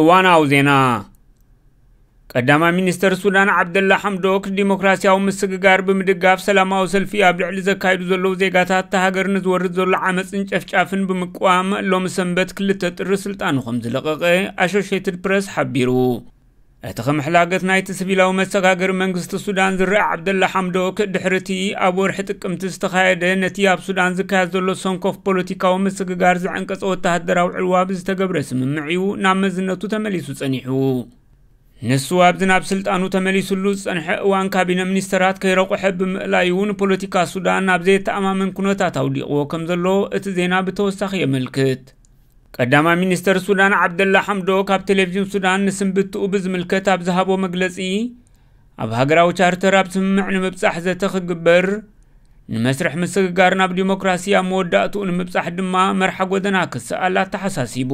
ዋናው ዜና ቀዳማይ ሚኒስተር ሱዳን ዓብደላ ሓምዶክ ዲሞክራሲያዊ ምስግጋር ብምድጋፍ ሰላማዊ ሰልፊ ኣብ ልዕሊ ዘካይዱ ዘለዉ ዜጋታት ተሃገርን ዝወርድ ዘሎ ዓመፅን ጨፍጫፍን ብምቅዋም ሎም ሰንበት ክልተ ጥሪ ስልጣኑ ከም ዝለቀቀ ኣሶሺየትድ ፕሬስ ሓቢሩ እቲ ከምሕላገት ናይቲ ሲቪላዊ መሰጋገር መንግስቲ ሱዳን ዝረአ ዓብደላ ሓምዶክ ድሕርቲ ኣብ ወርሒ ጥቅምቲ ዝተኻየደ ነቲ ኣብ ሱዳን ዝካየድ ዘሎ ሰንኮፍ ፖለቲካዊ ምስግጋር ዝዕንቀጸ ወተሃደራዊ ዕልዋብ ዝተገብረ ስምምዕ ናብ መዝነቱ ተመሊሱ ጸኒሑ ንሱ ኣብ ዝናብ ስልጣኑ ተመሊሱሉ ጸንሐ እዋን ካቢነ ሚኒስተራት ከይረቁሐ ብምእላዩ ንፖለቲካ ሱዳን ኣብ ዘይተኣማመን ኩነታት ኣውዲቕዎ ከም ዘሎ እቲ ዜና ብተወሳኺ የመልክት ቀዳማይ ሚኒስተር ሱዳን ዓብደላ ሓምዶክ ኣብ ቴለቭዥን ሱዳን ንስንብትኡ ብዝምልከት ኣብ ዝሃቦ መግለጺ ኣብ ሃገራዊ ቻርተር ኣብ ስምምዕ ንምብጻሕ ዘተኽግበር ንመስርሕ ምስግጋር ናብ ዲሞክራሲ ኣብ መወዳእትኡ ንምብጻሕ ድማ መርሓ ጎደና ክስኣላ ተሓሳሲቡ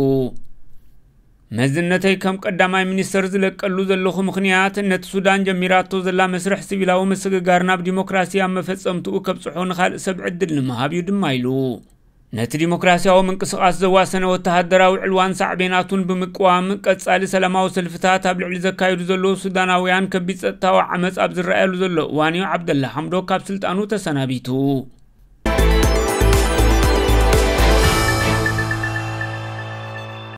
መዝነተይ ከም ቀዳማይ ሚኒስተር ዝለቀሉ ዘለኹ ምኽንያት ነቲ ሱዳን ጀሚራቶ ዘላ መስርሕ ሲቪላዊ ምስግጋር ናብ ዲሞክራሲ ኣብ መፈጸምትኡ ከብጽሖ ንኻልእ ሰብ ዕድል ንምሃብ እዩ ድማ ኢሉ ነቲ ዲሞክራሲያዊ ምንቅስቓስ ዘዋሰነ ወተሃደራዊ ዕልዋን ሳዕቤናቱን ብምቅዋም ቀጻሊ ሰላማዊ ሰልፍታት ኣብ ልዕሊ ዘካይዱ ዘለዉ ሱዳናውያን ከቢድ ጸጥታዊ ዓመፅ ኣብ ዝረኣየሉ ዘሎ እዋን ዓብደላ ሓምዶክ ካብ ስልጣኑ ተሰናቢቱ